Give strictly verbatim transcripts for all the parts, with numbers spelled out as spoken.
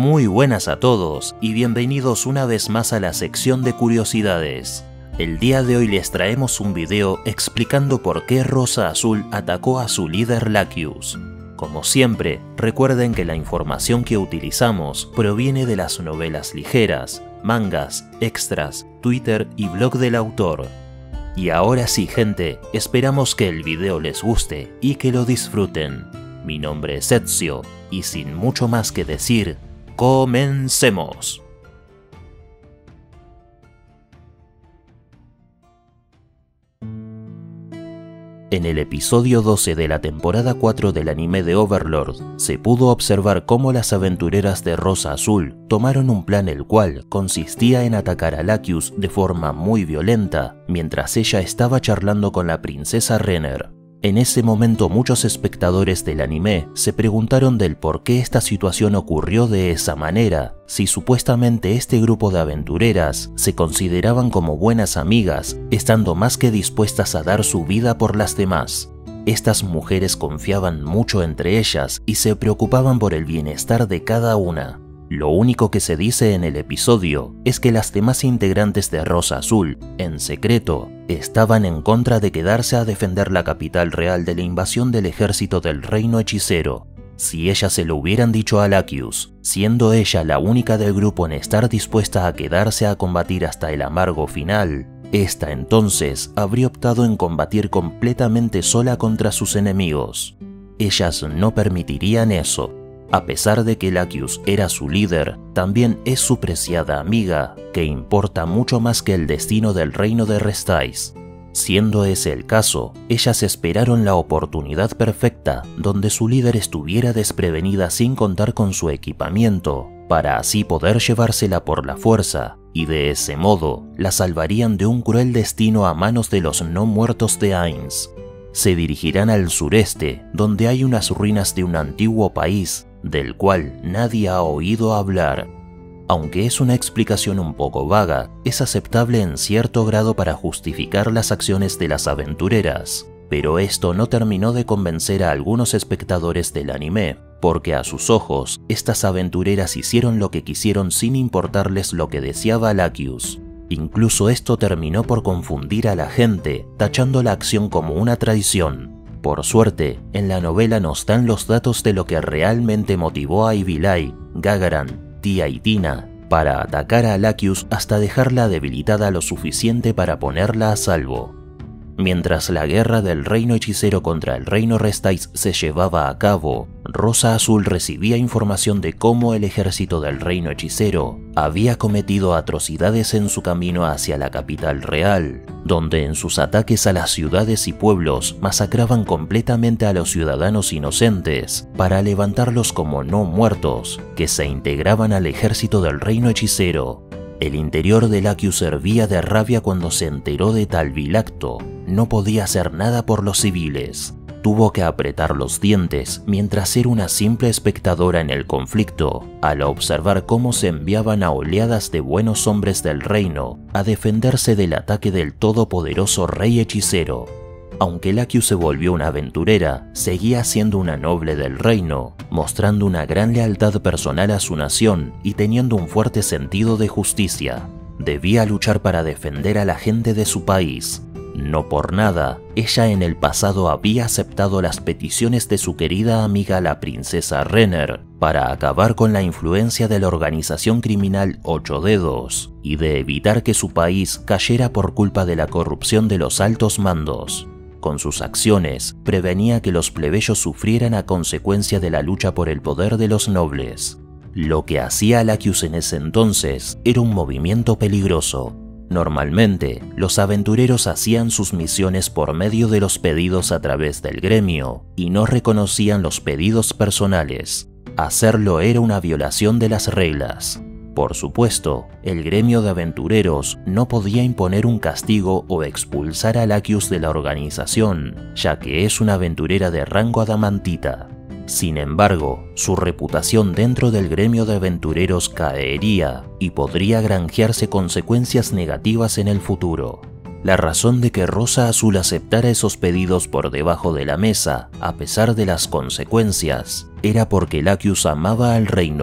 Muy buenas a todos y bienvenidos una vez más a la sección de curiosidades. El día de hoy les traemos un video explicando por qué Rosa Azul atacó a su líder Lacus. Como siempre, recuerden que la información que utilizamos proviene de las novelas ligeras, mangas, extras, Twitter y blog del autor. Y ahora sí, gente, esperamos que el video les guste y que lo disfruten. Mi nombre es Ezio y sin mucho más que decir, ¡comencemos! En el episodio doce de la temporada cuatro del anime de Overlord, se pudo observar cómo las aventureras de Rosa Azul tomaron un plan el cual consistía en atacar a Lacus de forma muy violenta, mientras ella estaba charlando con la princesa Renner. En ese momento muchos espectadores del anime se preguntaron del por qué esta situación ocurrió de esa manera, si supuestamente este grupo de aventureras se consideraban como buenas amigas, estando más que dispuestas a dar su vida por las demás. Estas mujeres confiaban mucho entre ellas y se preocupaban por el bienestar de cada una. Lo único que se dice en el episodio es que las demás integrantes de Rosa Azul, en secreto, estaban en contra de quedarse a defender la capital real de la invasión del ejército del reino hechicero. Si ellas se lo hubieran dicho a Lacus, siendo ella la única del grupo en estar dispuesta a quedarse a combatir hasta el amargo final, esta entonces habría optado en combatir completamente sola contra sus enemigos. Ellas no permitirían eso. A pesar de que Lacus era su líder, también es su preciada amiga, que importa mucho más que el destino del reino de Restais. Siendo ese el caso, ellas esperaron la oportunidad perfecta donde su líder estuviera desprevenida sin contar con su equipamiento, para así poder llevársela por la fuerza, y de ese modo la salvarían de un cruel destino a manos de los no muertos de Ainz. Se dirigirán al sureste, donde hay unas ruinas de un antiguo país, del cual nadie ha oído hablar. Aunque es una explicación un poco vaga, es aceptable en cierto grado para justificar las acciones de las aventureras, pero esto no terminó de convencer a algunos espectadores del anime, porque a sus ojos, estas aventureras hicieron lo que quisieron sin importarles lo que deseaba Lacus. Incluso esto terminó por confundir a la gente, tachando la acción como una traición. Por suerte, en la novela nos dan los datos de lo que realmente motivó a Ivilai, Gagaran, Tia y Tina para atacar a Lacus hasta dejarla debilitada lo suficiente para ponerla a salvo. Mientras la guerra del reino hechicero contra el reino Restais se llevaba a cabo, Rosa Azul recibía información de cómo el ejército del reino hechicero había cometido atrocidades en su camino hacia la capital real, donde en sus ataques a las ciudades y pueblos masacraban completamente a los ciudadanos inocentes para levantarlos como no muertos, que se integraban al ejército del reino hechicero. El interior de Lacus hervía de rabia cuando se enteró de tal vil acto. No podía hacer nada por los civiles. Tuvo que apretar los dientes mientras era una simple espectadora en el conflicto, al observar cómo se enviaban a oleadas de buenos hombres del reino a defenderse del ataque del todopoderoso rey hechicero. Aunque Lacus se volvió una aventurera, seguía siendo una noble del reino, mostrando una gran lealtad personal a su nación y teniendo un fuerte sentido de justicia. Debía luchar para defender a la gente de su país. No por nada, ella en el pasado había aceptado las peticiones de su querida amiga la princesa Renner para acabar con la influencia de la organización criminal Ocho Dedos y de evitar que su país cayera por culpa de la corrupción de los altos mandos. Con sus acciones, prevenía que los plebeyos sufrieran a consecuencia de la lucha por el poder de los nobles. Lo que hacía Lacus en ese entonces era un movimiento peligroso. Normalmente, los aventureros hacían sus misiones por medio de los pedidos a través del gremio y no reconocían los pedidos personales. Hacerlo era una violación de las reglas. Por supuesto, el gremio de aventureros no podía imponer un castigo o expulsar a Lacus de la organización, ya que es una aventurera de rango adamantita. Sin embargo, su reputación dentro del gremio de aventureros caería y podría granjearse consecuencias negativas en el futuro. La razón de que Rosa Azul aceptara esos pedidos por debajo de la mesa, a pesar de las consecuencias, era porque Lacus amaba al reino.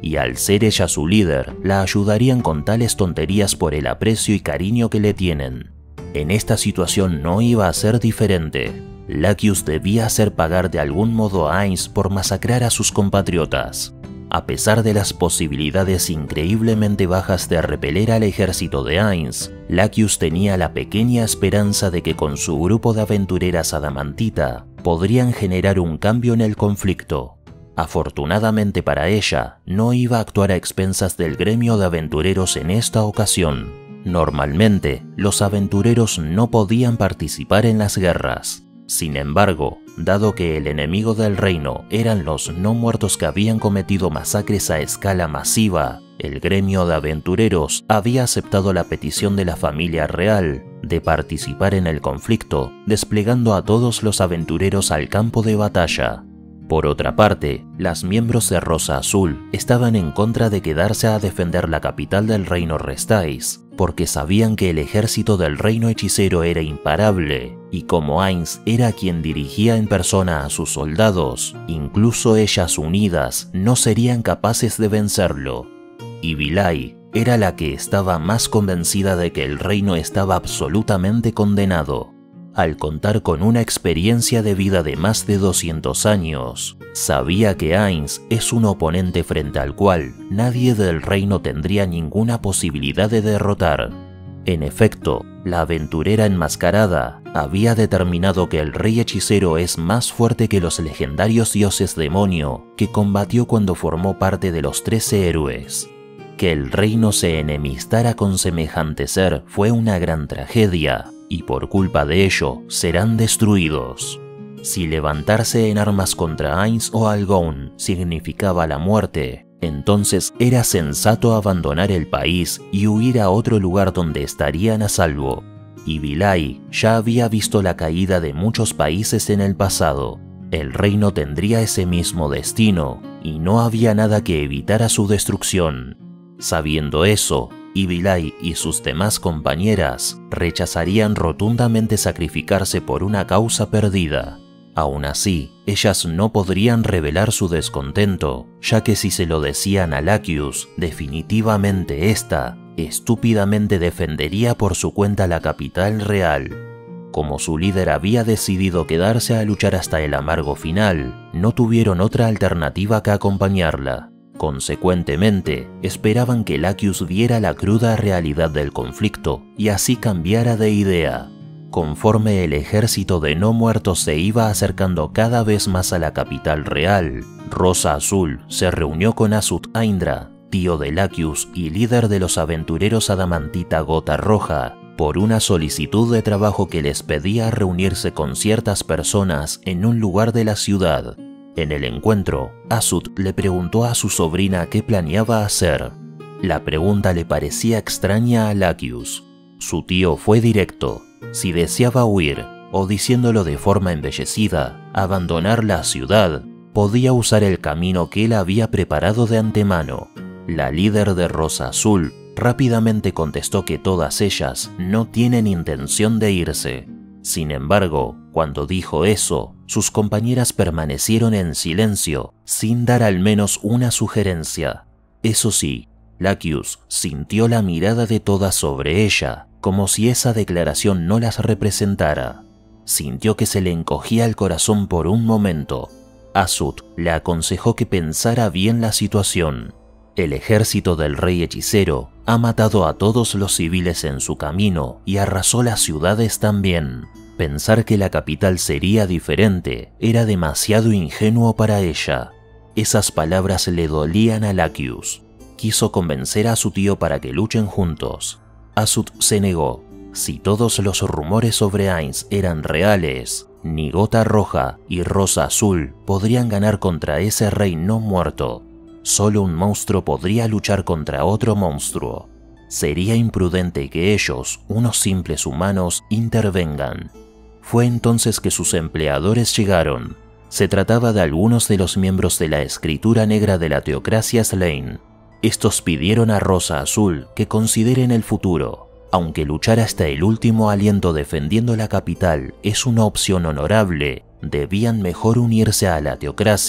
y al ser ella su líder, la ayudarían con tales tonterías por el aprecio y cariño que le tienen. En esta situación no iba a ser diferente. Laccius debía hacer pagar de algún modo a Ainz por masacrar a sus compatriotas. A pesar de las posibilidades increíblemente bajas de repeler al ejército de Ainz, Laccius tenía la pequeña esperanza de que con su grupo de aventureras adamantita podrían generar un cambio en el conflicto. Afortunadamente para ella, no iba a actuar a expensas del gremio de aventureros en esta ocasión. Normalmente, los aventureros no podían participar en las guerras. Sin embargo, dado que el enemigo del reino eran los no muertos que habían cometido masacres a escala masiva, el gremio de aventureros había aceptado la petición de la familia real de participar en el conflicto, desplegando a todos los aventureros al campo de batalla. Por otra parte, las miembros de Rosa Azul estaban en contra de quedarse a defender la capital del reino Restais, porque sabían que el ejército del reino hechicero era imparable, y como Ainz era quien dirigía en persona a sus soldados, incluso ellas unidas no serían capaces de vencerlo. Y Vilay era la que estaba más convencida de que el reino estaba absolutamente condenado. Al contar con una experiencia de vida de más de doscientos años, sabía que Ainz es un oponente frente al cual nadie del reino tendría ninguna posibilidad de derrotar. En efecto, la aventurera enmascarada había determinado que el rey hechicero es más fuerte que los legendarios dioses demonio que combatió cuando formó parte de los Trece Héroes. Que el reino se enemistara con semejante ser fue una gran tragedia, y por culpa de ello serán destruidos. Si levantarse en armas contra Ainz o Algón significaba la muerte, entonces era sensato abandonar el país y huir a otro lugar donde estarían a salvo. Y Vilay ya había visto la caída de muchos países en el pasado. El reino tendría ese mismo destino, y no había nada que evitara su destrucción. Sabiendo eso, Vilay y sus demás compañeras rechazarían rotundamente sacrificarse por una causa perdida. Aún así, ellas no podrían revelar su descontento, ya que si se lo decían a Laccius, definitivamente ésta estúpidamente defendería por su cuenta la capital real. Como su líder había decidido quedarse a luchar hasta el amargo final, no tuvieron otra alternativa que acompañarla. Consecuentemente, esperaban que Laccius viera la cruda realidad del conflicto y así cambiara de idea. Conforme el ejército de no muertos se iba acercando cada vez más a la capital real, Rosa Azul se reunió con Azut Aindra, tío de Laccius y líder de los aventureros adamantita Gota Roja, por una solicitud de trabajo que les pedía reunirse con ciertas personas en un lugar de la ciudad. En el encuentro, Azut le preguntó a su sobrina qué planeaba hacer. La pregunta le parecía extraña a Laccius. Su tío fue directo: si deseaba huir, o diciéndolo de forma embellecida, abandonar la ciudad, podía usar el camino que él había preparado de antemano. La líder de Rosa Azul rápidamente contestó que todas ellas no tienen intención de irse. Sin embargo, cuando dijo eso, sus compañeras permanecieron en silencio, sin dar al menos una sugerencia. Eso sí, Laccius sintió la mirada de todas sobre ella, como si esa declaración no las representara. Sintió que se le encogía el corazón por un momento. Azut le aconsejó que pensara bien la situación. El ejército del rey hechicero ha matado a todos los civiles en su camino y arrasó las ciudades también. Pensar que la capital sería diferente era demasiado ingenuo para ella. Esas palabras le dolían a Laccius. Quiso convencer a su tío para que luchen juntos. Azut se negó. Si todos los rumores sobre Ainz eran reales, ni Gota Roja y Rosa Azul podrían ganar contra ese rey no muerto. Solo un monstruo podría luchar contra otro monstruo. Sería imprudente que ellos, unos simples humanos, intervengan. Fue entonces que sus empleadores llegaron. Se trataba de algunos de los miembros de la escritura negra de la teocracia Slain. Estos pidieron a Rosa Azul que considere en el futuro. Aunque luchar hasta el último aliento defendiendo la capital es una opción honorable, debían mejor unirse a la teocracia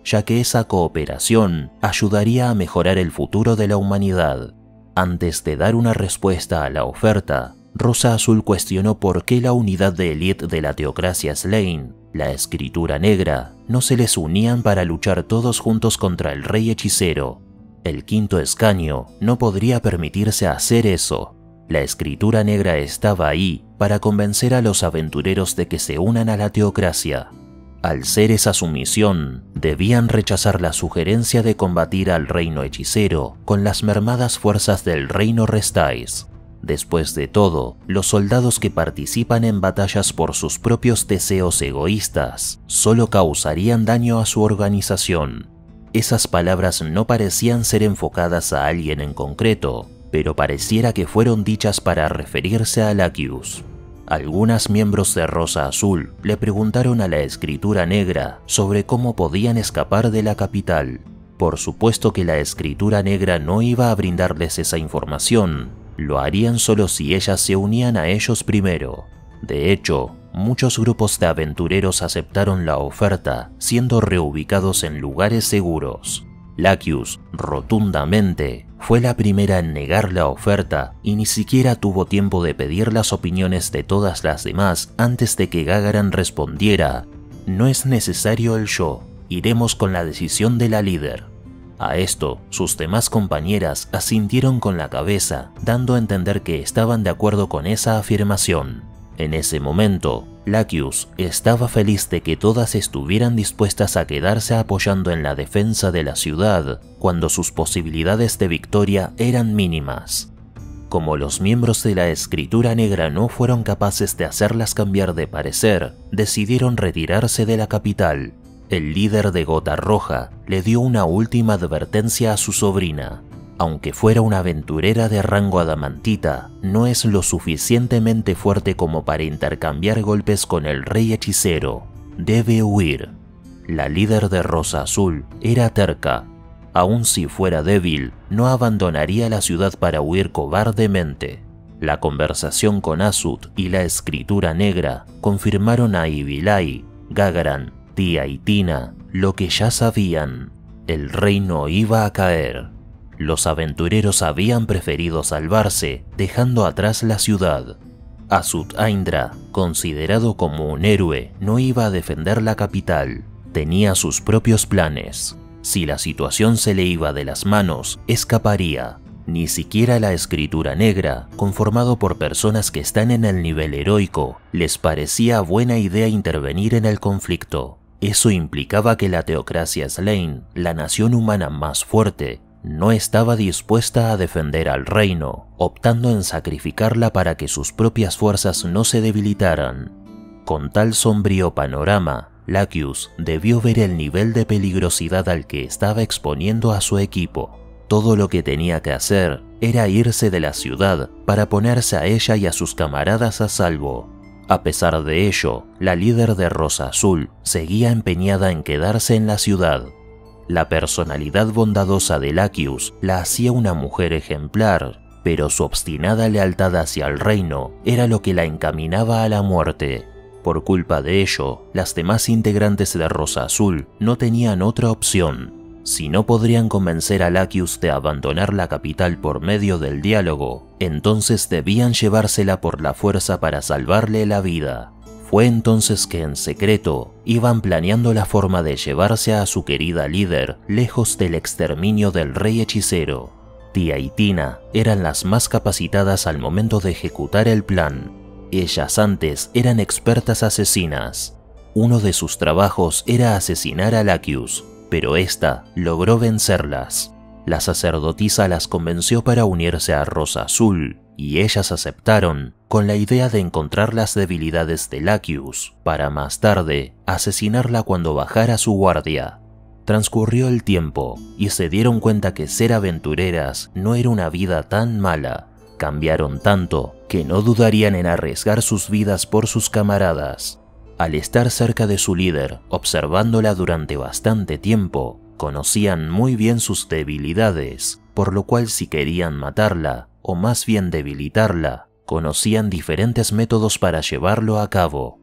ya que esa cooperación ayudaría a mejorar el futuro de la humanidad. Antes de dar una respuesta a la oferta, Rosa Azul cuestionó por qué la unidad de élite de la teocracia Slain, la Escritura Negra, no se les unían para luchar todos juntos contra el Rey Hechicero. El quinto escaño no podría permitirse hacer eso. La Escritura Negra estaba ahí para convencer a los aventureros de que se unan a la teocracia. Al ser esa su misión, debían rechazar la sugerencia de combatir al reino hechicero con las mermadas fuerzas del reino Restais. Después de todo, los soldados que participan en batallas por sus propios deseos egoístas solo causarían daño a su organización. Esas palabras no parecían ser enfocadas a alguien en concreto, pero pareciera que fueron dichas para referirse a Lacus. Algunas miembros de Rosa Azul le preguntaron a la Escritura Negra sobre cómo podían escapar de la capital. Por supuesto que la Escritura Negra no iba a brindarles esa información, lo harían solo si ellas se unían a ellos primero. De hecho, muchos grupos de aventureros aceptaron la oferta, siendo reubicados en lugares seguros. Lacus, rotundamente, fue la primera en negar la oferta y ni siquiera tuvo tiempo de pedir las opiniones de todas las demás antes de que Gagaran respondiera: «No es necesario el yo, iremos con la decisión de la líder». A esto, sus demás compañeras asintieron con la cabeza, dando a entender que estaban de acuerdo con esa afirmación. En ese momento, Lacus estaba feliz de que todas estuvieran dispuestas a quedarse apoyando en la defensa de la ciudad, cuando sus posibilidades de victoria eran mínimas. Como los miembros de la Escritura Negra no fueron capaces de hacerlas cambiar de parecer, decidieron retirarse de la capital. El líder de Gota Roja le dio una última advertencia a su sobrina. Aunque fuera una aventurera de rango adamantita, no es lo suficientemente fuerte como para intercambiar golpes con el Rey Hechicero. Debe huir. La líder de Rosa Azul era terca. Aun si fuera débil, no abandonaría la ciudad para huir cobardemente. La conversación con Azut y la Escritura Negra confirmaron a Ivilay, Gagaran, Tia y Tina lo que ya sabían. El reino iba a caer. Los aventureros habían preferido salvarse, dejando atrás la ciudad. Azut Aindra, considerado como un héroe, no iba a defender la capital. Tenía sus propios planes. Si la situación se le iba de las manos, escaparía. Ni siquiera la Escritura Negra, conformado por personas que están en el nivel heroico, les parecía buena idea intervenir en el conflicto. Eso implicaba que la teocracia Slain, la nación humana más fuerte, no estaba dispuesta a defender al reino, optando en sacrificarla para que sus propias fuerzas no se debilitaran. Con tal sombrío panorama, Lacus debió ver el nivel de peligrosidad al que estaba exponiendo a su equipo. Todo lo que tenía que hacer era irse de la ciudad para ponerse a ella y a sus camaradas a salvo. A pesar de ello, la líder de Rosa Azul seguía empeñada en quedarse en la ciudad. La personalidad bondadosa de Lacus la hacía una mujer ejemplar, pero su obstinada lealtad hacia el reino era lo que la encaminaba a la muerte. Por culpa de ello, las demás integrantes de Rosa Azul no tenían otra opción. Si no podrían convencer a Lacus de abandonar la capital por medio del diálogo, entonces debían llevársela por la fuerza para salvarle la vida. Fue entonces que en secreto iban planeando la forma de llevarse a su querida líder lejos del exterminio del Rey Hechicero. Tia y Tina eran las más capacitadas al momento de ejecutar el plan. Ellas antes eran expertas asesinas. Uno de sus trabajos era asesinar a Lacus, pero esta logró vencerlas. La sacerdotisa las convenció para unirse a Rosa Azul, y ellas aceptaron, con la idea de encontrar las debilidades de Lacus, para más tarde asesinarla cuando bajara su guardia. Transcurrió el tiempo, y se dieron cuenta que ser aventureras no era una vida tan mala. Cambiaron tanto que no dudarían en arriesgar sus vidas por sus camaradas. Al estar cerca de su líder, observándola durante bastante tiempo, conocían muy bien sus debilidades, por lo cual si querían matarla, o más bien debilitarla, conocían diferentes métodos para llevarlo a cabo.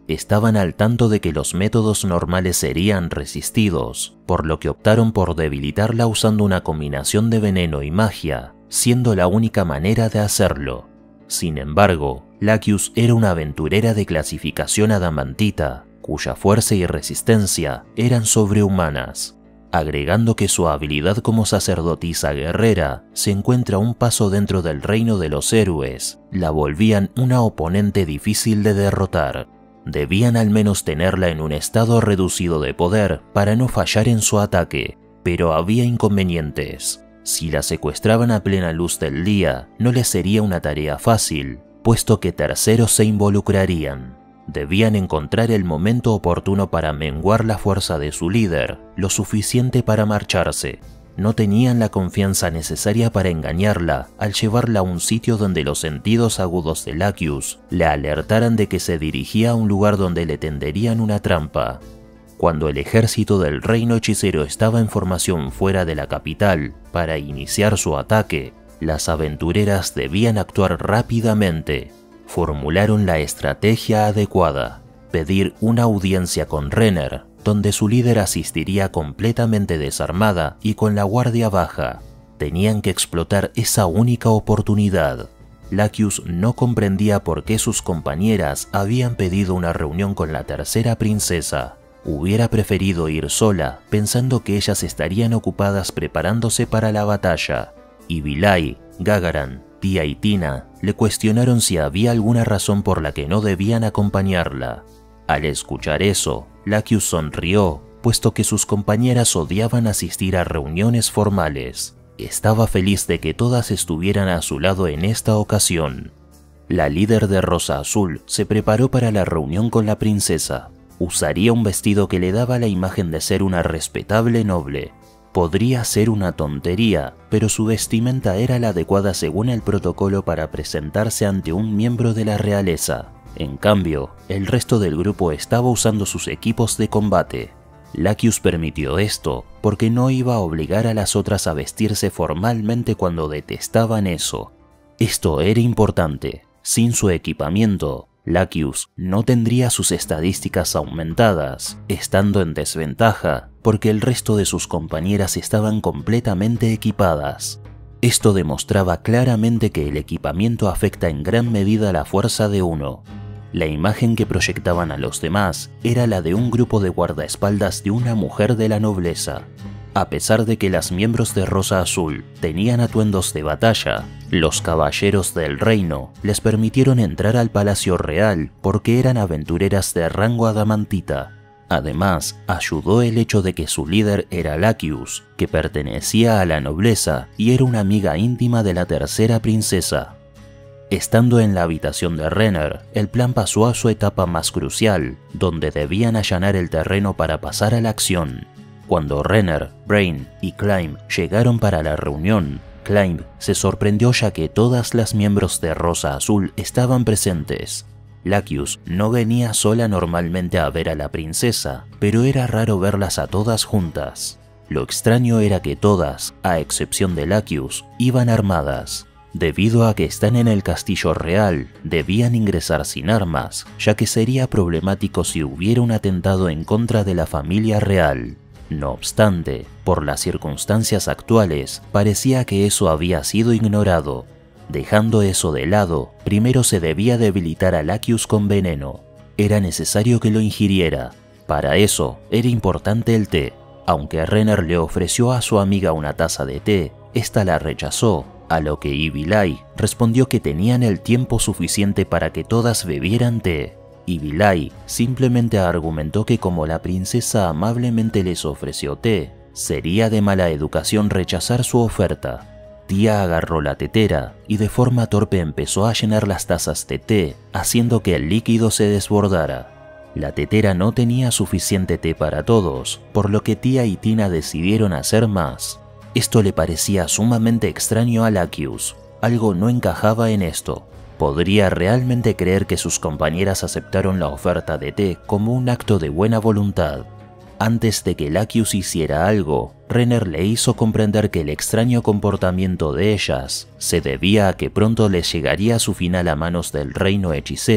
Estaban al tanto de que los métodos normales serían resistidos, por lo que optaron por debilitarla usando una combinación de veneno y magia, siendo la única manera de hacerlo. Sin embargo, Lacus era una aventurera de clasificación adamantita, cuya fuerza y resistencia eran sobrehumanas, agregando que su habilidad como sacerdotisa guerrera se encuentra un paso dentro del reino de los héroes, la volvían una oponente difícil de derrotar. Debían al menos tenerla en un estado reducido de poder para no fallar en su ataque, pero había inconvenientes. Si la secuestraban a plena luz del día, no les sería una tarea fácil, puesto que terceros se involucrarían. Debían encontrar el momento oportuno para menguar la fuerza de su líder, lo suficiente para marcharse. No tenían la confianza necesaria para engañarla al llevarla a un sitio donde los sentidos agudos de Lacus le alertaran de que se dirigía a un lugar donde le tenderían una trampa. Cuando el ejército del reino hechicero estaba en formación fuera de la capital para iniciar su ataque, las aventureras debían actuar rápidamente. Formularon la estrategia adecuada: pedir una audiencia con Renner, donde su líder asistiría completamente desarmada y con la guardia baja. Tenían que explotar esa única oportunidad. Lacus no comprendía por qué sus compañeras habían pedido una reunión con la tercera princesa. Hubiera preferido ir sola, pensando que ellas estarían ocupadas preparándose para la batalla. Y Vilay, Gagaran, Tia y Tina le cuestionaron si había alguna razón por la que no debían acompañarla. Al escuchar eso, Lacus sonrió, puesto que sus compañeras odiaban asistir a reuniones formales. Estaba feliz de que todas estuvieran a su lado en esta ocasión. La líder de Rosa Azul se preparó para la reunión con la princesa. Usaría un vestido que le daba la imagen de ser una respetable noble. Podría ser una tontería, pero su vestimenta era la adecuada según el protocolo para presentarse ante un miembro de la realeza. En cambio, el resto del grupo estaba usando sus equipos de combate. Lacus permitió esto porque no iba a obligar a las otras a vestirse formalmente cuando detestaban eso. Esto era importante. Sin su equipamiento, Lacus no tendría sus estadísticas aumentadas, estando en desventaja porque el resto de sus compañeras estaban completamente equipadas. Esto demostraba claramente que el equipamiento afecta en gran medida la fuerza de uno. La imagen que proyectaban a los demás era la de un grupo de guardaespaldas de una mujer de la nobleza. A pesar de que las miembros de Rosa Azul tenían atuendos de batalla, los caballeros del reino les permitieron entrar al palacio real porque eran aventureras de rango adamantita. Además, ayudó el hecho de que su líder era Lacus, que pertenecía a la nobleza y era una amiga íntima de la tercera princesa. Estando en la habitación de Renner, el plan pasó a su etapa más crucial, donde debían allanar el terreno para pasar a la acción. Cuando Renner, Brain y Climb llegaron para la reunión, Climb se sorprendió ya que todas las miembros de Rosa Azul estaban presentes. Lacus no venía sola normalmente a ver a la princesa, pero era raro verlas a todas juntas. Lo extraño era que todas, a excepción de Lacus, iban armadas. Debido a que están en el castillo real, debían ingresar sin armas, ya que sería problemático si hubiera un atentado en contra de la familia real. No obstante, por las circunstancias actuales, parecía que eso había sido ignorado. Dejando eso de lado, primero se debía debilitar a Lacus con veneno. Era necesario que lo ingiriera. Para eso, era importante el té. Aunque Renner le ofreció a su amiga una taza de té, esta la rechazó, a lo que Ivilay respondió que tenían el tiempo suficiente para que todas bebieran té. Ivilay simplemente argumentó que como la princesa amablemente les ofreció té, sería de mala educación rechazar su oferta. Tia agarró la tetera y de forma torpe empezó a llenar las tazas de té, haciendo que el líquido se desbordara. La tetera no tenía suficiente té para todos, por lo que Tia y Tina decidieron hacer más. Esto le parecía sumamente extraño a Lacus. Algo no encajaba en esto. Podría realmente creer que sus compañeras aceptaron la oferta de té como un acto de buena voluntad. Antes de que Lacus hiciera algo, Renner le hizo comprender que el extraño comportamiento de ellas se debía a que pronto les llegaría su final a manos del reino hechicero,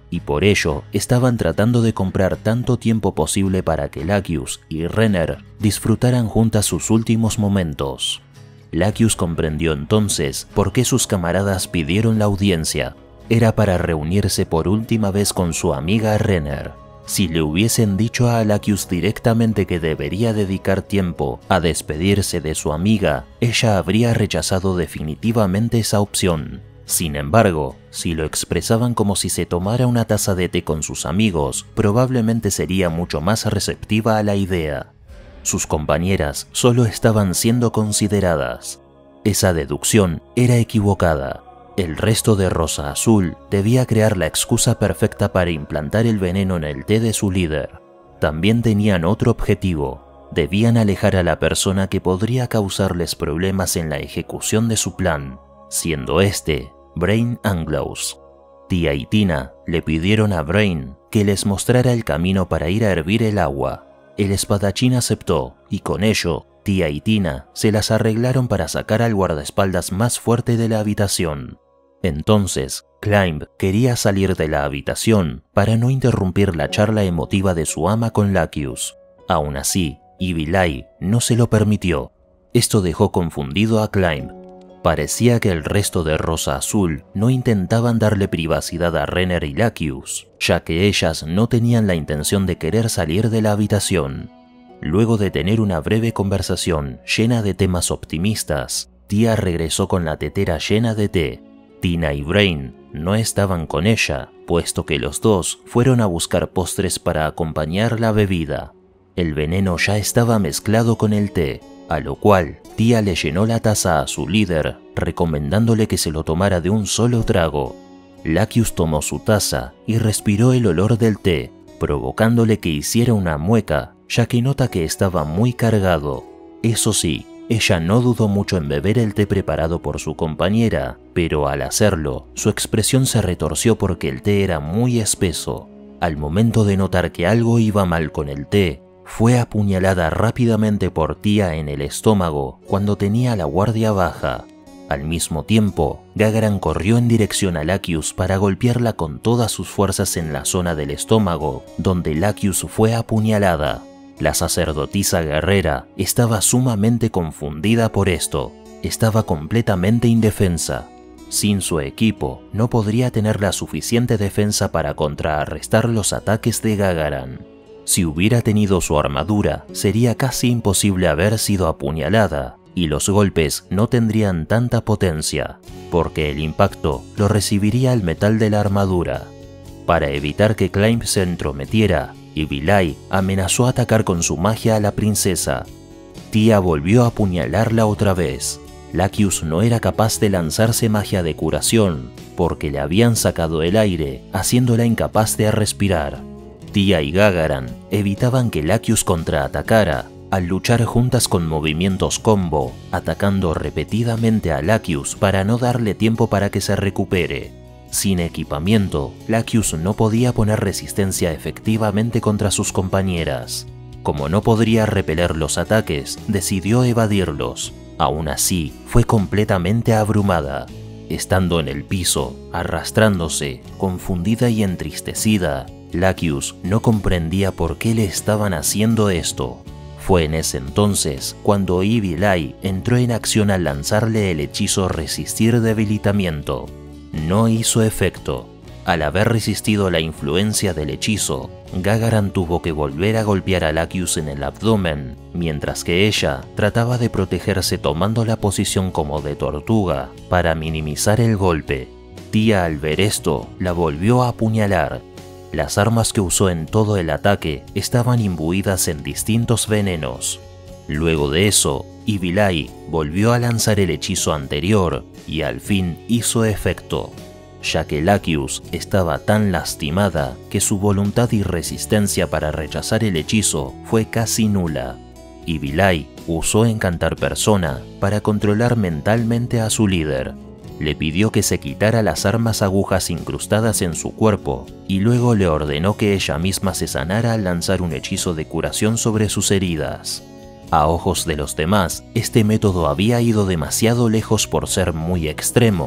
y por ello estaban tratando de comprar tanto tiempo posible para que Lacus y Renner disfrutaran juntas sus últimos momentos. Lacus comprendió entonces por qué sus camaradas pidieron la audiencia. Era para reunirse por última vez con su amiga Renner. Si le hubiesen dicho a Lacus directamente que debería dedicar tiempo a despedirse de su amiga, ella habría rechazado definitivamente esa opción. Sin embargo, si lo expresaban como si se tomara una taza de té con sus amigos, probablemente sería mucho más receptiva a la idea. Sus compañeras solo estaban siendo consideradas. Esa deducción era equivocada. El resto de Rosa Azul debía crear la excusa perfecta para implantar el veneno en el té de su líder. También tenían otro objetivo. Debían alejar a la persona que podría causarles problemas en la ejecución de su plan, siendo este Brain Anglos. Tia y Tina le pidieron a Brain que les mostrara el camino para ir a hervir el agua. El espadachín aceptó y con ello Tia y Tina se las arreglaron para sacar al guardaespaldas más fuerte de la habitación. Entonces, Climb quería salir de la habitación para no interrumpir la charla emotiva de su ama con Lacus. Aún así, Evil Eye no se lo permitió. Esto dejó confundido a Climb. Parecía que el resto de Rosa Azul no intentaban darle privacidad a Renner y Lacus, ya que ellas no tenían la intención de querer salir de la habitación. Luego de tener una breve conversación llena de temas optimistas, Tia regresó con la tetera llena de té. Tina y Brain no estaban con ella, puesto que los dos fueron a buscar postres para acompañar la bebida. El veneno ya estaba mezclado con el té, a lo cual Tia le llenó la taza a su líder, recomendándole que se lo tomara de un solo trago. Lacus tomó su taza y respiró el olor del té, provocándole que hiciera una mueca, ya que nota que estaba muy cargado. Eso sí, ella no dudó mucho en beber el té preparado por su compañera, pero al hacerlo, su expresión se retorció porque el té era muy espeso. Al momento de notar que algo iba mal con el té, fue apuñalada rápidamente por Tia en el estómago cuando tenía la guardia baja. Al mismo tiempo, Gagaran corrió en dirección a Lacus para golpearla con todas sus fuerzas en la zona del estómago, donde Lacus fue apuñalada. La sacerdotisa guerrera estaba sumamente confundida por esto. Estaba completamente indefensa. Sin su equipo, no podría tener la suficiente defensa para contrarrestar los ataques de Gagaran. Si hubiera tenido su armadura, sería casi imposible haber sido apuñalada, y los golpes no tendrían tanta potencia, porque el impacto lo recibiría el metal de la armadura. Para evitar que Climb se entrometiera, Evil Eye amenazó atacar con su magia a la princesa. Tia volvió a apuñalarla otra vez. Lacus no era capaz de lanzarse magia de curación, porque le habían sacado el aire, haciéndola incapaz de respirar. Tia y Gagaran evitaban que Lacus contraatacara, al luchar juntas con movimientos combo, atacando repetidamente a Lacus para no darle tiempo para que se recupere. Sin equipamiento, Lacus no podía poner resistencia efectivamente contra sus compañeras. Como no podría repeler los ataques, decidió evadirlos. Aún así, fue completamente abrumada. Estando en el piso, arrastrándose, confundida y entristecida, Lacus no comprendía por qué le estaban haciendo esto. Fue en ese entonces cuando Evil Eye entró en acción al lanzarle el hechizo Resistir Debilitamiento. No hizo efecto. Al haber resistido la influencia del hechizo, Gagaran tuvo que volver a golpear a Lacus en el abdomen, mientras que ella trataba de protegerse tomando la posición como de tortuga para minimizar el golpe. Tia, al ver esto, la volvió a apuñalar. Las armas que usó en todo el ataque estaban imbuidas en distintos venenos. Luego de eso, Evil Eye volvió a lanzar el hechizo anterior y al fin hizo efecto, ya que Lacus estaba tan lastimada que su voluntad y resistencia para rechazar el hechizo fue casi nula. Evil Eye usó Encantar Persona para controlar mentalmente a su líder. Le pidió que se quitara las armas agujas incrustadas en su cuerpo y luego le ordenó que ella misma se sanara al lanzar un hechizo de curación sobre sus heridas. A ojos de los demás, este método había ido demasiado lejos por ser muy extremo.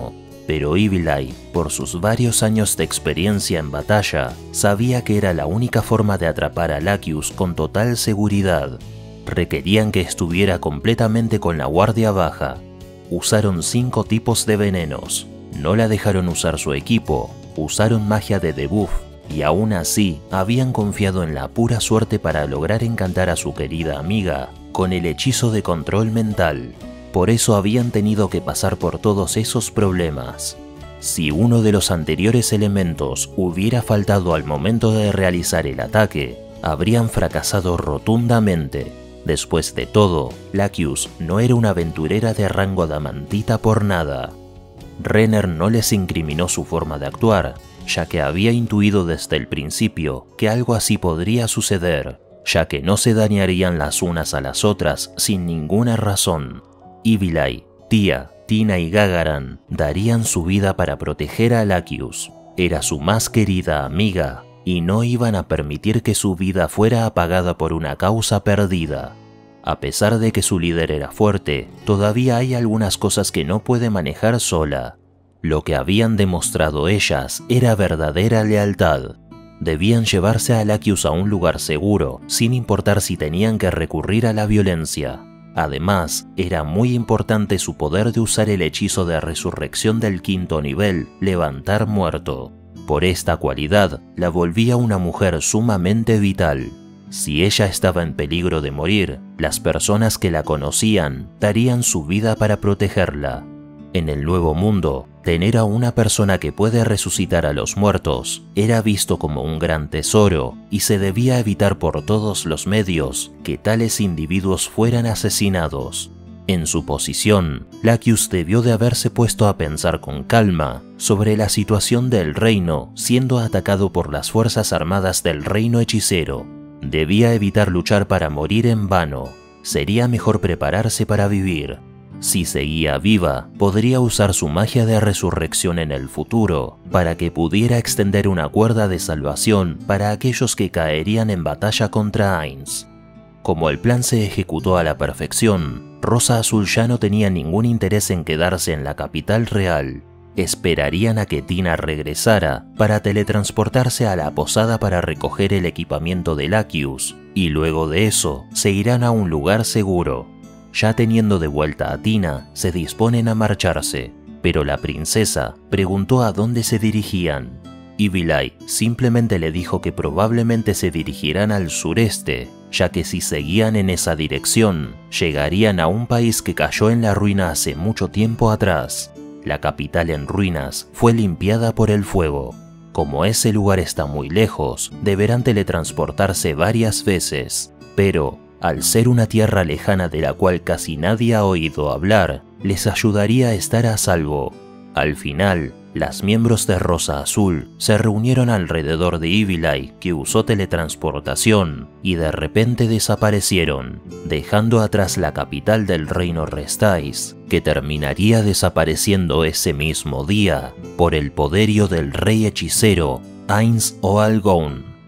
pero Evil Eye, por sus varios años de experiencia en batalla, sabía que era la única forma de atrapar a Lacus con total seguridad. Requerían que estuviera completamente con la guardia baja. Usaron cinco tipos de venenos, no la dejaron usar su equipo, usaron magia de debuff, y aún así habían confiado en la pura suerte para lograr encantar a su querida amiga con el hechizo de control mental. Por eso habían tenido que pasar por todos esos problemas. Si uno de los anteriores elementos hubiera faltado al momento de realizar el ataque, habrían fracasado rotundamente. Después de todo, Lacus no era una aventurera de rango adamantita por nada. Renner no les incriminó su forma de actuar, ya que había intuido desde el principio que algo así podría suceder, ya que no se dañarían las unas a las otras sin ninguna razón. Evil Eye, Tia, Tina y Gagaran darían su vida para proteger a Lacus. Era su más querida amiga y no iban a permitir que su vida fuera apagada por una causa perdida. A pesar de que su líder era fuerte, todavía hay algunas cosas que no puede manejar sola. Lo que habían demostrado ellas era verdadera lealtad. Debían llevarse a Lacus a un lugar seguro, sin importar si tenían que recurrir a la violencia. Además, era muy importante su poder de usar el hechizo de resurrección del quinto nivel, Levantar Muerto. Por esta cualidad, la volvía una mujer sumamente vital. Si ella estaba en peligro de morir, las personas que la conocían darían su vida para protegerla. En el Nuevo Mundo, tener a una persona que puede resucitar a los muertos era visto como un gran tesoro y se debía evitar por todos los medios que tales individuos fueran asesinados. En su posición, Lacus debió de haberse puesto a pensar con calma sobre la situación del reino siendo atacado por las fuerzas armadas del reino hechicero. Debía evitar luchar para morir en vano. Sería mejor prepararse para vivir. Si seguía viva, podría usar su magia de resurrección en el futuro para que pudiera extender una cuerda de salvación para aquellos que caerían en batalla contra Ainz. Como el plan se ejecutó a la perfección, Rosa Azul ya no tenía ningún interés en quedarse en la capital real. Esperarían a que Tina regresara para teletransportarse a la posada para recoger el equipamiento de Lacus, y luego de eso se irán a un lugar seguro. Ya teniendo de vuelta a Tina, se disponen a marcharse, pero la princesa preguntó a dónde se dirigían. Evil Eye simplemente le dijo que probablemente se dirigirán al sureste, ya que si seguían en esa dirección, llegarían a un país que cayó en la ruina hace mucho tiempo atrás. La capital en ruinas fue limpiada por el fuego. Como ese lugar está muy lejos, deberán teletransportarse varias veces, pero al ser una tierra lejana de la cual casi nadie ha oído hablar, les ayudaría a estar a salvo. Al final, las miembros de Rosa Azul se reunieron alrededor de Evil Eye, que usó teletransportación, y de repente desaparecieron, dejando atrás la capital del reino Restais, que terminaría desapareciendo ese mismo día por el poderío del rey hechicero Ainz Oalgoun.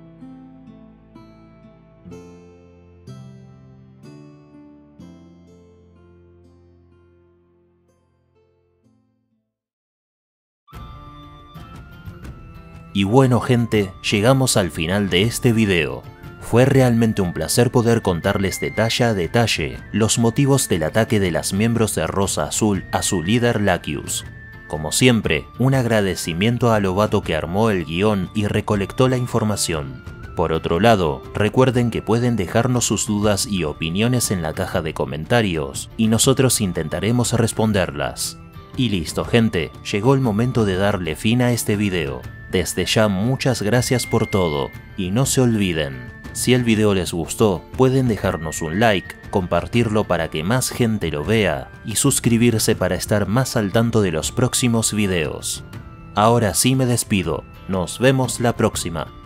Y bueno gente, llegamos al final de este video. Fue realmente un placer poder contarles detalle a detalle los motivos del ataque de las miembros de Rosa Azul a su líder Lacus. Como siempre, un agradecimiento a Lobato que armó el guión y recolectó la información. Por otro lado, recuerden que pueden dejarnos sus dudas y opiniones en la caja de comentarios y nosotros intentaremos responderlas. Y listo gente, llegó el momento de darle fin a este video. Desde ya muchas gracias por todo, y no se olviden, si el video les gustó, pueden dejarnos un like, compartirlo para que más gente lo vea, y suscribirse para estar más al tanto de los próximos videos. Ahora sí me despido, nos vemos la próxima.